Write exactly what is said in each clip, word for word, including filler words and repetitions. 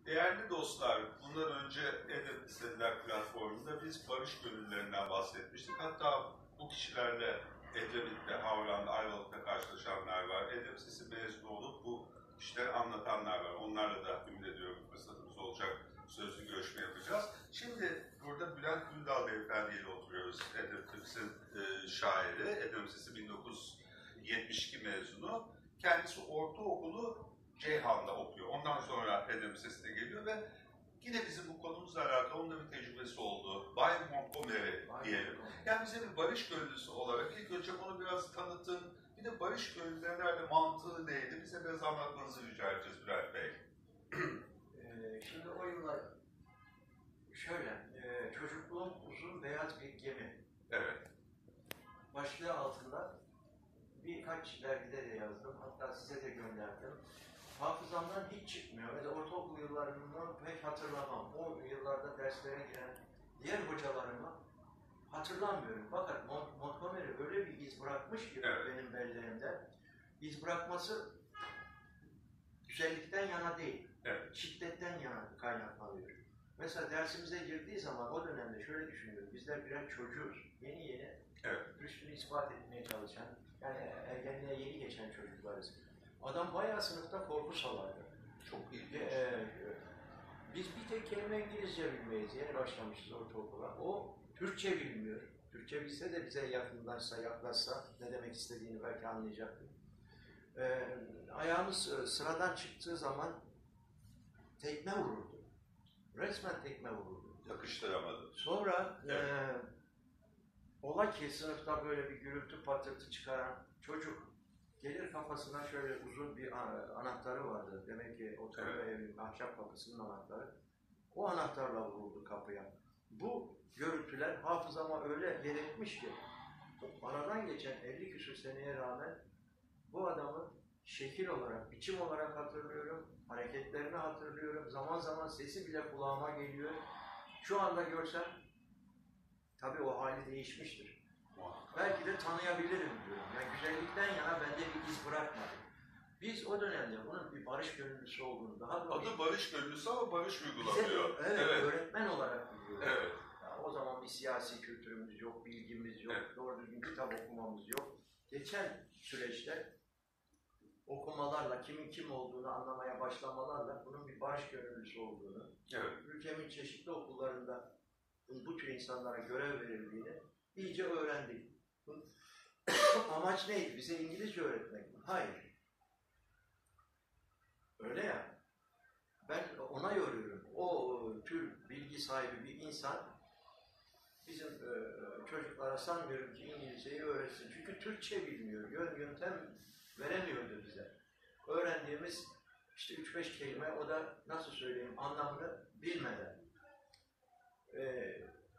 Değerli dostlar, bundan önce Edep Liseliler platformunda biz barış gönüllülerinden bahsetmiştik. Hatta bu kişilerle Edremit'te, Havran'da, Ayvalık'ta karşılaşanlar var. Edep Lisesi mezunu olup bu kişileri anlatanlar var. Onlarla da ümit ediyorum fırsatımız olacak. Sözlü görüşme yapacağız. Şimdi burada Bülent Gündal Beyefendi ile oturuyoruz. Edep Lisesi'nin e, şairi. Edep Lisesi bin dokuz yüz yetmiş iki mezunu. Kendisi ortaokulu Ceyhan'da okuyor. Ondan sonra Edep Lisesi'ne geliyor ve yine bizim bu konumuzla alakalı onun da bir tecrübesi oldu. Bay Montgomery diyelim. Yani bize bir barış gönüllüsü olarak ilk önce bunu biraz tanıtın. Bir de barış gönüllülerle mantığı neydi? Bize biraz anlatmanızı rica edeceğiz Bülent Bey. ee, şimdi o yıllar şöyle, e, çocukluğum uzun beyaz bir gemi. Evet. Başlığı altında birkaç dergide de yazdım, hatta size de gönderdim. Hafızamdan hiç çıkmıyor ve de ortaokul yıllarımdan pek hatırlamam. O yıllarda derslere giren diğer hocalarımı hatırlamıyorum. Fakat Montgomery öyle bir iz bırakmış ki evet. benim belleğimde. İz bırakması güzellikten yana değil, evet. şiddetten yana kaynaklanıyor. Mesela dersimize girdiği zaman o dönemde şöyle düşünüyorum, bizler birer çocuğuz. Yeni yeni evet. rüştünü ispat etmeye çalışan, yani ergenliğe yeni geçen çocuklarız. Adam bayağı sınıfta korku salardı. Çok ilginç. Ee, biz bir tek kelime İngilizce bilmeyiz. Yeni başlamışız ortaokula. O Türkçe bilmiyor. Türkçe bilse de bize yakınlaşsa, yaklaşsa ne demek istediğini belki anlayacaktır. Ee, ayağımız sıradan çıktığı zaman tekme vururdu. Resmen tekme vururdu. Yakıştıramadı. Sonra evet. e, ola ki sınıfta böyle bir gürültü patırtı çıkaran çocuk gelir kafasına şöyle uzun bir anahtarı vardı. Demek ki oturma evet. evin ahşap kapısının anahtarı. O anahtarla vuruldu kapıya. Bu görüntüler hafızama öyle yer etmiş ki aradan geçen elli küsur seneye rağmen bu adamı şekil olarak, biçim olarak hatırlıyorum. Hareketlerini hatırlıyorum. Zaman zaman sesi bile kulağıma geliyor. Şu anda görsem tabii o hali değişmiştir. Belki de tanıyabilirim diyorum. Yani güzellikten yana bende bir iz bırakmadı. Biz o dönemde onun bir barış gönüllüsü olduğunu daha doğrusu... Adı barış gönüllüsü ama barış uygulamıyor. Bize, evet, evet, öğretmen olarak biliyoruz. Evet. Yani o zaman bir siyasi kültürümüz yok, bilgimiz yok, evet. doğru düzgün kitap okumamız yok. Geçen süreçte okumalarla, kimin kim olduğunu anlamaya başlamalarla bunun bir barış gönüllüsü olduğunu, evet. ülkemin çeşitli okullarında bu tür insanlara görev verildiğini iyice öğrendik. Amaç neydi? Bize İngilizce öğretmek mi? Hayır. Öyle ya. Ben ona yoruyorum. O tür bilgi sahibi bir insan bizim e, çocuklara sanmıyorum ki İngilizceyi öğretsin. Çünkü Türkçe bilmiyor. Yön yöntem veremiyordu bize. Öğrendiğimiz işte üç beş kelime, o da nasıl söyleyeyim anlamını bilmeden. E,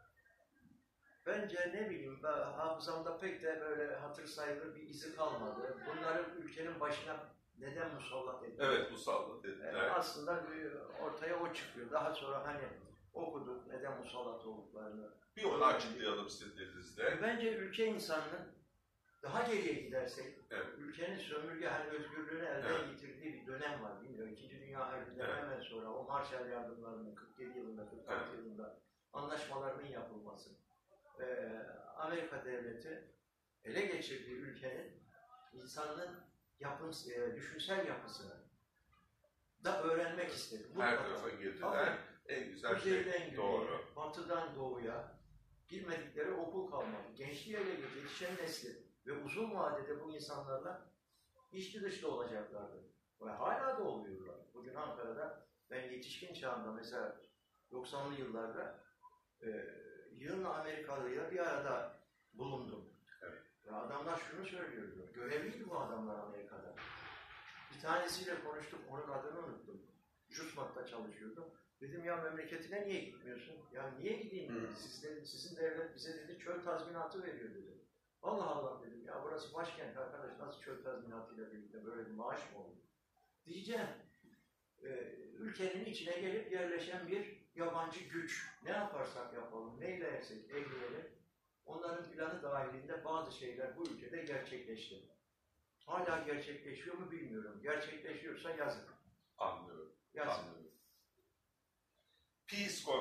Bence ne bileyim, hafızamda pek de böyle hatır sayılır bir izi kalmadı. Bunların ülkenin başına neden musallat ettiler? Evet, musallat ettiler. Yani aslında ortaya o çıkıyor. Daha sonra hani okuduk neden musallat olduklarını. Bir onu açıklayalım sizin elinizde. Bence ülke insanının daha geriye gidersek, evet. ülkenin sömürge, hani özgürlüğünü elden evet. yitirdiği bir dönem var. Bilmiyorum, İkinci Dünya Harbi'nden evet. hemen sonra o Marshall yardımlarının kırk yedi yılında, kırk altı evet. yılında anlaşmalarının yapılması. Ee, Amerika devleti ele geçirdiği ülkenin insanın yapısı, e, düşünsel yapısını da öğrenmek istedi. Her tarafa girdiler. En güzel şey doğru. Batıdan doğuya girmedikleri okul kalmadı. Gençliği ele geçirdi, yetişen nesli ve uzun vadede bu insanlarla içli dışlı olacaklardı. Ve hala da oluyorlar. Bugün Ankara'da ben yetişkin çağımda mesela doksanlı yıllarda e, yığınla Amerikalıyla bir arada bulundum. Evet. Ya adamlar şunu söylüyordu, görevliydi bu adamlar Amerika'da. Bir tanesiyle konuştuk, onun adını unuttum. Jusmat'ta çalışıyordu. Dedim ya memleketine niye gitmiyorsun? Ya niye gideyim dedi. Siz de, sizin devlet bize dedi çöl tazminatı veriyor dedi. Allah Allah dedim ya burası başkent arkadaş, nasıl çöl tazminatıyla birlikte böyle bir maaş mı olur? Diyeceğim, e, ülkenin içine gelip yerleşen bir yabancı güç. Ne yaparsak yapalım, neyle yersek ekleyelim, onların planı dahilinde bazı şeyler bu ülkede gerçekleşti. Hala gerçekleşiyor mu bilmiyorum. Gerçekleşiyorsa yazık. Anlıyorum. Yazık. Anlıyorum.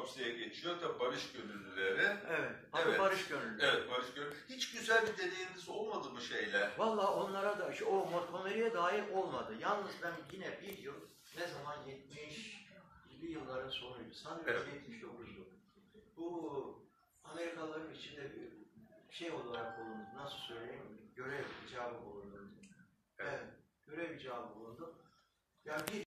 Montgomery'ye geçiyor. Tabii barış gönüllüleri. Evet. Adı Evet. barış gönüllü. Evet, barış gönüllü. Hiç güzel bir deneyiminiz olmadı mı şeyle? Valla onlara da, şu, o Montgomery'e dair olmadı. Yalnız ben yine bir yıl, ne zaman yetmişli yılların sonuydu. Sanıyorum Evet. yetmiş dokuzdu. Bu Amerikalıların içinde bir şey olarak bulundu. Nasıl söyleyeyim? Görev icabı bulundu. Evet. Görev icabı bulundu. Yani bir